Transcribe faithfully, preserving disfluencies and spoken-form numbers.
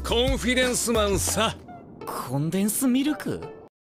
コンフィデンスマンさ。 コンデンスミルク？